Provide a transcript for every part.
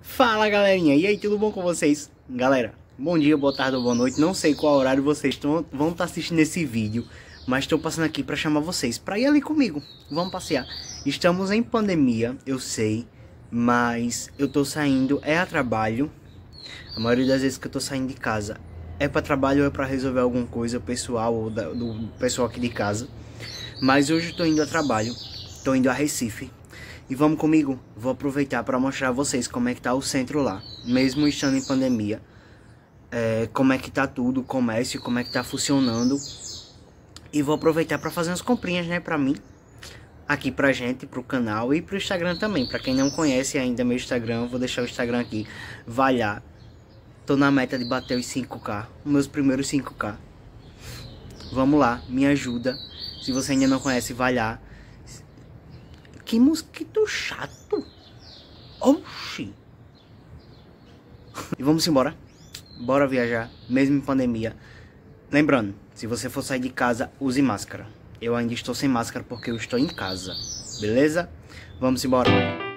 Fala galerinha, e aí, tudo bom com vocês? Galera, bom dia, boa tarde ou boa noite. Não sei qual horário vocês vão estar assistindo esse vídeo, mas estou passando aqui para chamar vocês para ir ali comigo. Vamos passear. Estamos em pandemia, eu sei, mas eu tô saindo a trabalho. A maioria das vezes que eu tô saindo de casa é para trabalho ou é para resolver alguma coisa pessoal ou do pessoal aqui de casa. Mas hoje eu tô indo a trabalho, tô indo a Recife. E vamos comigo, vou aproveitar para mostrar a vocês como é que tá o centro lá, mesmo estando em pandemia. Como é que tá tudo, o comércio, como é que tá funcionando. E vou aproveitar para fazer umas comprinhas, né, pra mim, aqui pra gente, pro canal e pro Instagram também. Pra quem não conhece ainda meu Instagram, vou deixar o Instagram aqui, vai lá. Tô na meta de bater os 5K, os meus primeiros 5K. Vamos lá, me ajuda. Se você ainda não conhece, vai lá. Que mosquito chato. Oxi. E vamos embora. Bora viajar, mesmo em pandemia. Lembrando, se você for sair de casa, use máscara. Eu ainda estou sem máscara porque eu estou em casa. Beleza? Vamos embora.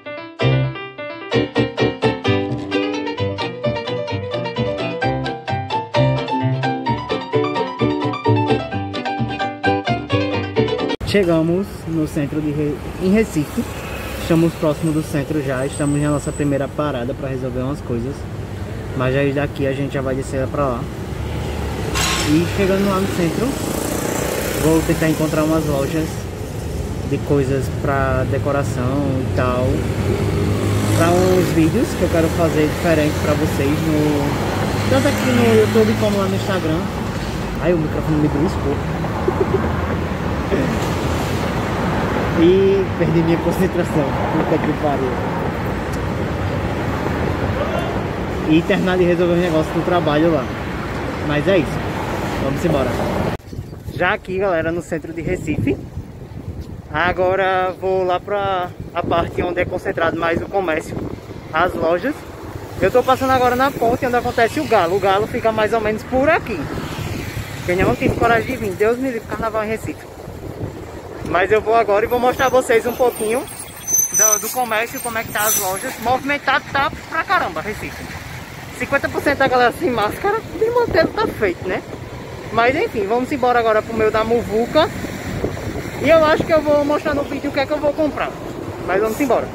Chegamos no centro em Recife. Estamos próximo do centro já. Estamos na nossa primeira parada para resolver umas coisas. Mas aí daqui a gente já vai descer para lá. E chegando lá no centro, vou tentar encontrar umas lojas de coisas para decoração e tal, para uns vídeos que eu quero fazer diferente para vocês, tanto aqui no YouTube como lá no Instagram. Ai, o microfone me beliscou. E perdi minha concentração. Puta que pariu. E terminar de resolver os negócios do trabalho lá. Mas é isso. Vamos embora. Já aqui, galera, no centro de Recife. Agora vou lá pra a parte onde é concentrado mais o comércio, as lojas. Eu tô passando agora na ponte onde acontece o Galo. O Galo fica mais ou menos por aqui. Quem não tive coragem de vir, Deus me livre, carnaval em Recife. Mas eu vou agora e vou mostrar a vocês um pouquinho do comércio, como é que tá as lojas. Movimentado tá pra caramba, Recife. 50% da galera sem máscara, de manter tá feito, né? Mas enfim, vamos embora agora pro meio da muvuca. E eu acho que eu vou mostrar no vídeo o que é que eu vou comprar. Mas vamos embora.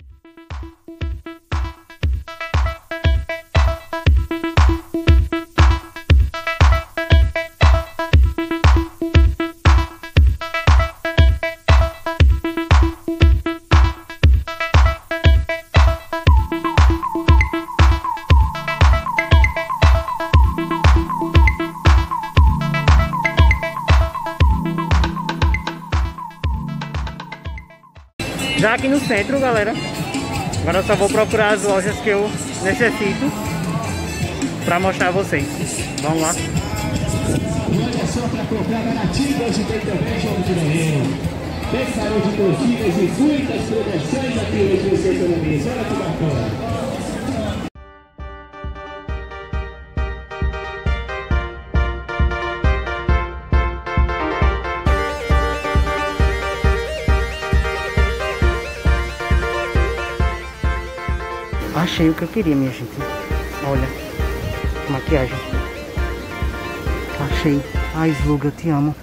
Já aqui no centro, galera. Agora eu só vou procurar as lojas que eu necessito pra mostrar a vocês. Vamos lá. Olha só, pra comprar baratinho, hoje tem também jogo de banheiro. Tem salão de torcidas e muitas promoções aqui no seu economia. Olha que bacana. Achei o que eu queria, minha gente. Olha, maquiagem. Achei. Ai, Sluga, eu te amo.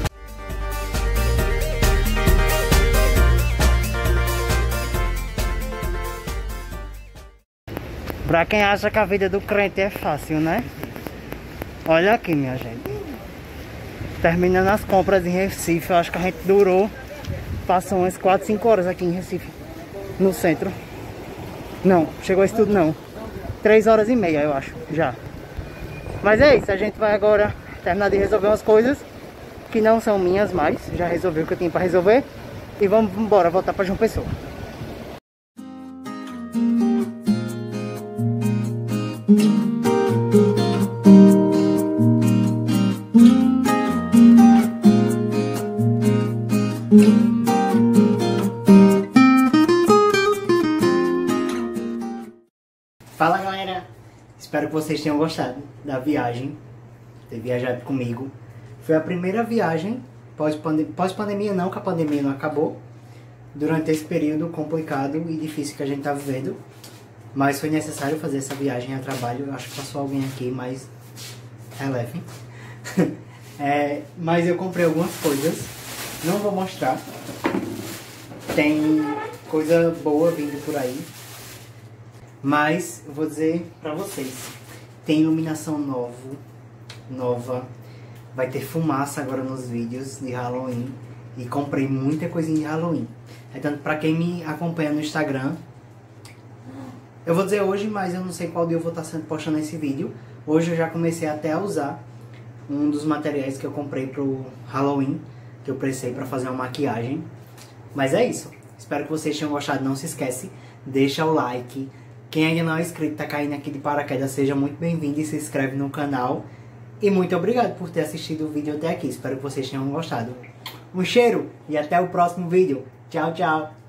Pra quem acha que a vida do crente é fácil, né? Olha aqui, minha gente. Terminando as compras em Recife, eu acho que a gente passou umas 4, 5 horas aqui em Recife, no centro. Não, chegou isso tudo não. 3h30, eu acho, já. Mas é isso, a gente vai agora terminar de resolver umas coisas que não são minhas mais. Já resolvi o que eu tinha pra resolver. E vamos embora, voltar pra João Pessoa. Fala galera, espero que vocês tenham gostado da viagem, ter viajado comigo. Foi a primeira viagem pós-pandemia, não, que a pandemia não acabou, durante esse período complicado e difícil que a gente tá vivendo. Mas foi necessário fazer essa viagem a trabalho. Eu acho que passou alguém aqui, mas releve. Mas eu comprei algumas coisas. Não vou mostrar. Tem coisa boa vindo por aí. Mas eu vou dizer pra vocês. Tem iluminação nova. Vai ter fumaça agora nos vídeos de Halloween. E comprei muita coisinha de Halloween. Tanto pra quem me acompanha no Instagram. Eu vou dizer hoje, mas eu não sei qual dia eu vou estar postando esse vídeo. Hoje eu já comecei até a usar um dos materiais que eu comprei pro Halloween. Que eu precisei pra fazer uma maquiagem. Mas é isso. Espero que vocês tenham gostado. Não se esquece, deixa o like. Quem ainda não é inscrito, tá caindo aqui de paraquedas, seja muito bem-vindo e se inscreve no canal. E muito obrigado por ter assistido o vídeo até aqui. Espero que vocês tenham gostado. Um cheiro e até o próximo vídeo. Tchau, tchau.